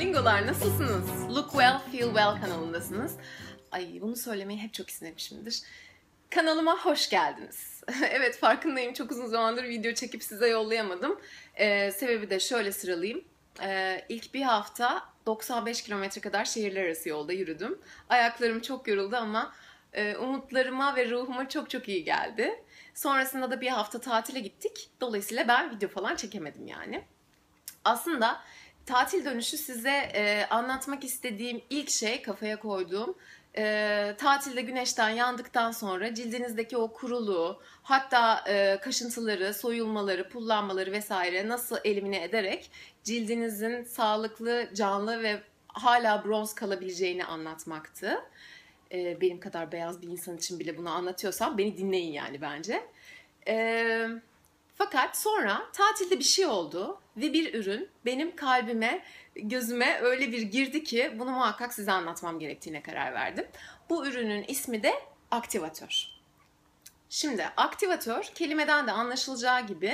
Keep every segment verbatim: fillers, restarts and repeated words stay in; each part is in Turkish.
Lingolar, nasılsınız? Look Well, Feel Well kanalındasınız. Ay, bunu söylemeyi hep çok istemişimdir. Kanalıma hoş geldiniz. Evet, farkındayım, çok uzun zamandır video çekip size yollayamadım. Ee, sebebi de şöyle sıralayayım. Ee, ilk bir hafta doksan beş kilometre kadar şehirler arası yolda yürüdüm. Ayaklarım çok yoruldu ama e, umutlarıma ve ruhuma çok çok iyi geldi. Sonrasında da bir hafta tatile gittik. Dolayısıyla ben video falan çekemedim yani. Aslında tatil dönüşü size e, anlatmak istediğim ilk şey, kafaya koyduğum, e, tatilde güneşten yandıktan sonra cildinizdeki o kuruluğu, hatta e, kaşıntıları, soyulmaları, pullanmaları vesaire nasıl elimine ederek cildinizin sağlıklı, canlı ve hala bronz kalabileceğini anlatmaktı. E, benim kadar beyaz bir insan için bile bunu anlatıyorsam beni dinleyin yani bence. E, fakat sonra tatilde bir şey oldu ve bir ürün benim kalbime, gözüme öyle bir girdi ki bunu muhakkak size anlatmam gerektiğine karar verdim. Bu ürünün ismi de aktivatör. Şimdi aktivatör kelimeden de anlaşılacağı gibi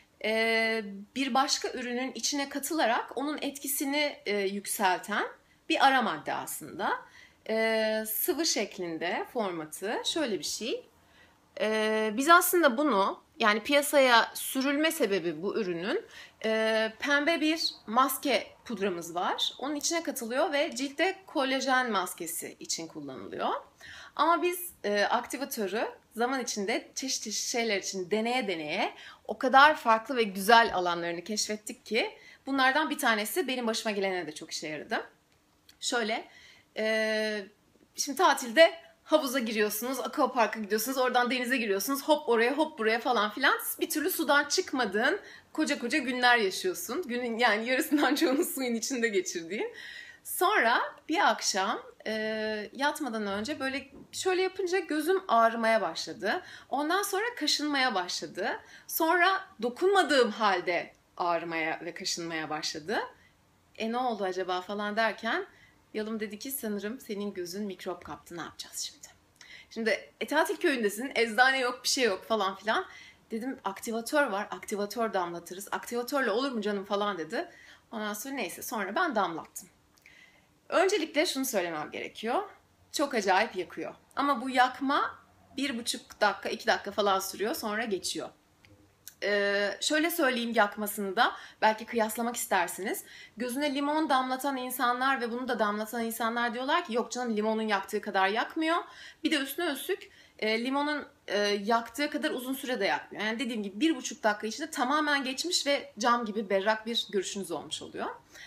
bir başka ürünün içine katılarak onun etkisini yükselten bir ara madde aslında. Sıvı şeklinde formatı şöyle bir şey. Biz aslında bunu, yani piyasaya sürülme sebebi bu ürünün, e, pembe bir maske pudramız var. Onun içine katılıyor ve ciltte kolajen maskesi için kullanılıyor. Ama biz e, aktivatörü zaman içinde çeşitli çeşit şeyler için deneye deneye o kadar farklı ve güzel alanlarını keşfettik ki bunlardan bir tanesi benim başıma gelene de çok işe yaradı. Şöyle, e, şimdi tatilde havuza giriyorsunuz, aquapark'a gidiyorsunuz, oradan denize giriyorsunuz, hop oraya hop buraya falan filan. Bir türlü sudan çıkmadığın koca koca günler yaşıyorsun. Günün yani yarısından çoğunu suyun içinde geçirdiğin. Sonra bir akşam e, yatmadan önce böyle şöyle yapınca gözüm ağrımaya başladı. Ondan sonra kaşınmaya başladı. Sonra dokunmadığım halde ağrımaya ve kaşınmaya başladı. E ne oldu acaba falan derken Yalım dedi ki sanırım senin gözün mikrop kaptı, ne yapacağız şimdi? Şimdi e, tatil köyündesin, eczane yok, bir şey yok falan filan. Dedim aktivatör var, aktivatör damlatırız. Aktivatörle olur mu canım falan dedi. Ondan sonra neyse, sonra ben damlattım. Öncelikle şunu söylemem gerekiyor. Çok acayip yakıyor. Ama bu yakma bir buçuk dakika, iki dakika falan sürüyor, sonra geçiyor. Ee, şöyle söyleyeyim yakmasını da, belki kıyaslamak istersiniz. Gözüne limon damlatan insanlar ve bunu da damlatan insanlar diyorlar ki yok canım, limonun yaktığı kadar yakmıyor. Bir de üstüne üstlük e, limonun e, yaktığı kadar uzun sürede yakmıyor. Yani dediğim gibi bir buçuk dakika içinde tamamen geçmiş ve cam gibi berrak bir görüşünüz olmuş oluyor.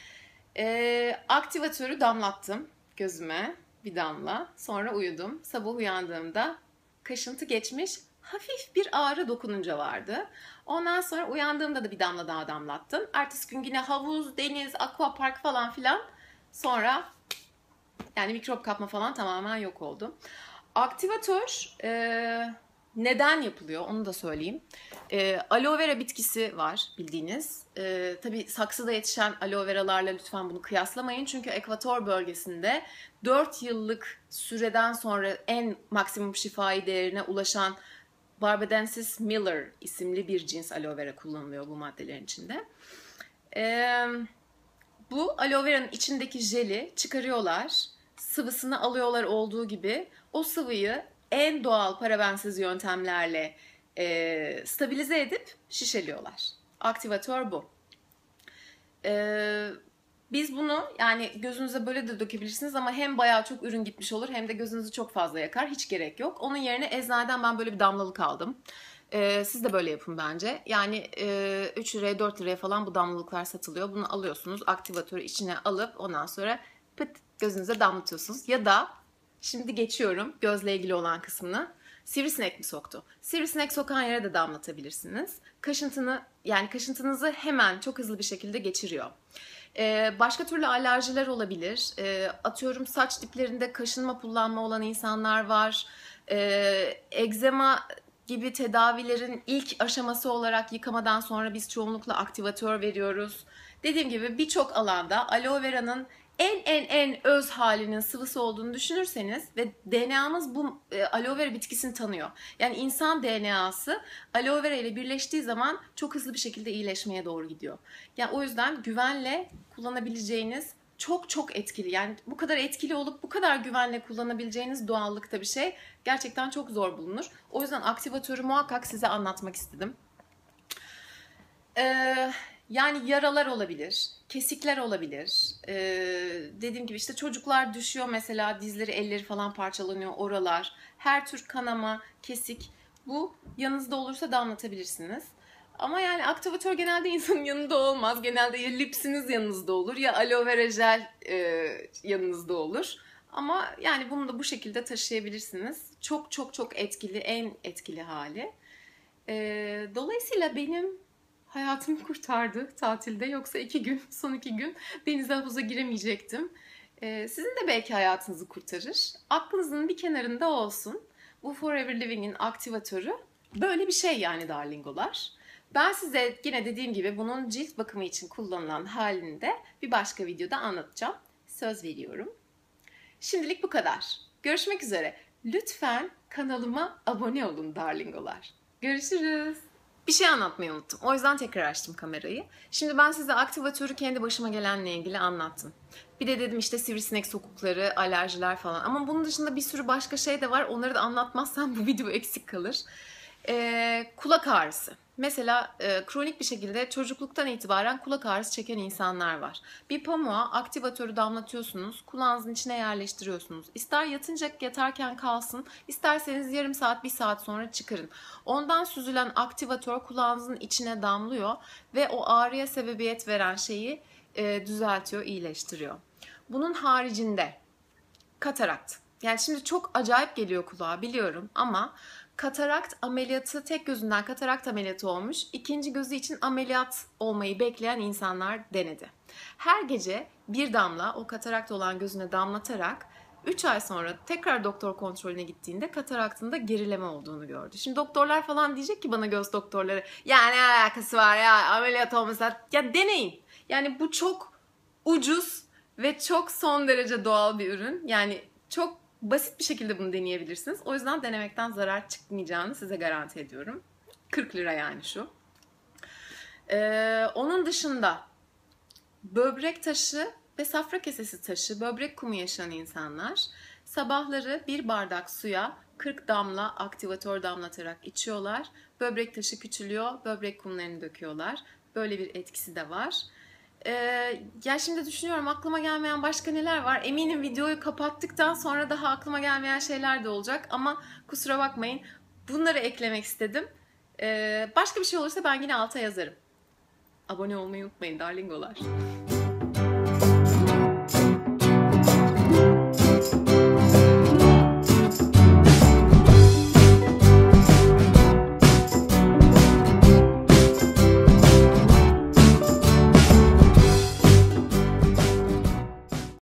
E, aktivatörü damlattım gözüme bir damla. Sonra uyudum. Sabah uyandığımda kaşıntı geçmiş. Hafif bir ağrı dokununca vardı. Ondan sonra uyandığımda da bir damla daha damlattım. Ertesi gün yine havuz, deniz, aquapark falan filan. Sonra yani mikrop kapma falan tamamen yok oldu. Aktivatör e, neden yapılıyor onu da söyleyeyim. E, aloe vera bitkisi var bildiğiniz. E, tabii saksıda yetişen aloe veralarla lütfen bunu kıyaslamayın. Çünkü ekvator bölgesinde dört yıllık süreden sonra en maksimum şifai değerine ulaşan Barbadensis Miller isimli bir cins aloe vera kullanılıyor bu maddelerin içinde. Ee, bu aloe vera'nın içindeki jeli çıkarıyorlar, sıvısını alıyorlar olduğu gibi. O sıvıyı en doğal parabensiz yöntemlerle e, stabilize edip şişeliyorlar. Aktivatör bu. Ee, Biz bunu yani gözünüze böyle de dökebilirsiniz ama hem bayağı çok ürün gitmiş olur hem de gözünüzü çok fazla yakar. Hiç gerek yok. Onun yerine eczaneden ben böyle bir damlalık aldım. Ee, siz de böyle yapın bence. Yani e, üç liraya dört liraya falan bu damlalıklar satılıyor. Bunu alıyorsunuz, aktivatörü içine alıp ondan sonra pıt gözünüze damlatıyorsunuz. Ya da şimdi geçiyorum gözle ilgili olan kısmını. Sivrisinek mi soktu? Sivrisinek sokan yere de damlatabilirsiniz. Kaşıntını yani kaşıntınızı hemen çok hızlı bir şekilde geçiriyor. Ee, başka türlü alerjiler olabilir. Ee, atıyorum saç diplerinde kaşınma, pullanma olan insanlar var. Ee, egzema gibi tedavilerin ilk aşaması olarak yıkamadan sonra biz çoğunlukla aktivatör veriyoruz. Dediğim gibi birçok alanda aloe vera'nın en en en öz halinin sıvısı olduğunu düşünürseniz ve D N A'mız bu e, aloe vera bitkisini tanıyor. Yani insan D N A'sı aloe vera ile birleştiği zaman çok hızlı bir şekilde iyileşmeye doğru gidiyor. Yani o yüzden güvenle kullanabileceğiniz çok çok etkili. Yani bu kadar etkili olup bu kadar güvenle kullanabileceğiniz doğallıkta bir şey gerçekten çok zor bulunur. O yüzden aktivatörü muhakkak size anlatmak istedim. Ee, yani yaralar olabilir, kesikler olabilir. Ee, dediğim gibi işte çocuklar düşüyor mesela, dizleri, elleri falan parçalanıyor, oralar. Her tür kanama, kesik, bu yanınızda olursa damlatabilirsiniz. Ama yani aktivatör genelde insanın yanında olmaz. Genelde ya lipsiniz yanınızda olur ya aloe vera jel e, yanınızda olur. Ama yani bunu da bu şekilde taşıyabilirsiniz. Çok çok çok etkili, en etkili hali. E, dolayısıyla benim hayatımı kurtardı tatilde. Yoksa iki gün, son iki gün denize, havuza giremeyecektim. E, sizin de belki hayatınızı kurtarır. Aklınızın bir kenarında olsun. Bu Forever Living'in aktivatörü böyle bir şey yani darlingolar. Ben size yine dediğim gibi bunun cilt bakımı için kullanılan halini de bir başka videoda anlatacağım. Söz veriyorum. Şimdilik bu kadar. Görüşmek üzere. Lütfen kanalıma abone olun darlingolar. Görüşürüz. Bir şey anlatmayı unuttum. O yüzden tekrar açtım kamerayı. Şimdi ben size aktivatörü kendi başıma gelenle ilgili anlattım. Bir de dedim işte sivrisinek sokukları, alerjiler falan. Ama bunun dışında bir sürü başka şey de var. Onları da anlatmazsam bu video eksik kalır. Ee, kulak ağrısı. Mesela e, kronik bir şekilde çocukluktan itibaren kulak ağrısı çeken insanlar var. Bir pamuğa aktivatörü damlatıyorsunuz, kulağınızın içine yerleştiriyorsunuz. İster yatınca yatarken kalsın, isterseniz yarım saat, bir saat sonra çıkarın. Ondan süzülen aktivatör kulağınızın içine damlıyor ve o ağrıya sebebiyet veren şeyi e, düzeltiyor, iyileştiriyor. Bunun haricinde katarakt. Yani şimdi çok acayip geliyor kulağa biliyorum ama katarakt ameliyatı, tek gözünden katarakt ameliyatı olmuş, ikinci gözü için ameliyat olmayı bekleyen insanlar denedi. Her gece bir damla o katarakt olan gözüne damlatarak üç ay sonra tekrar doktor kontrolüne gittiğinde kataraktında gerileme olduğunu gördü. Şimdi doktorlar falan diyecek ki bana, göz doktorları, ya ne alakası var ya ameliyat olmasa, ya deneyin. Yani bu çok ucuz ve çok son derece doğal bir ürün. Yani çok basit bir şekilde bunu deneyebilirsiniz. O yüzden denemekten zarar çıkmayacağını size garanti ediyorum. kırk lira yani şu. Ee, onun dışında böbrek taşı ve safra kesesi taşı, böbrek kumu yaşayan insanlar sabahları bir bardak suya kırk damla aktivatör damlatarak içiyorlar. Böbrek taşı küçülüyor, böbrek kumlarını döküyorlar. Böyle bir etkisi de var. Ee, ya şimdi düşünüyorum, aklıma gelmeyen başka neler var. Eminim videoyu kapattıktan sonra daha aklıma gelmeyen şeyler de olacak. Ama kusura bakmayın, bunları eklemek istedim. Ee, başka bir şey olursa ben yine alta yazarım. Abone olmayı unutmayın darlingolar.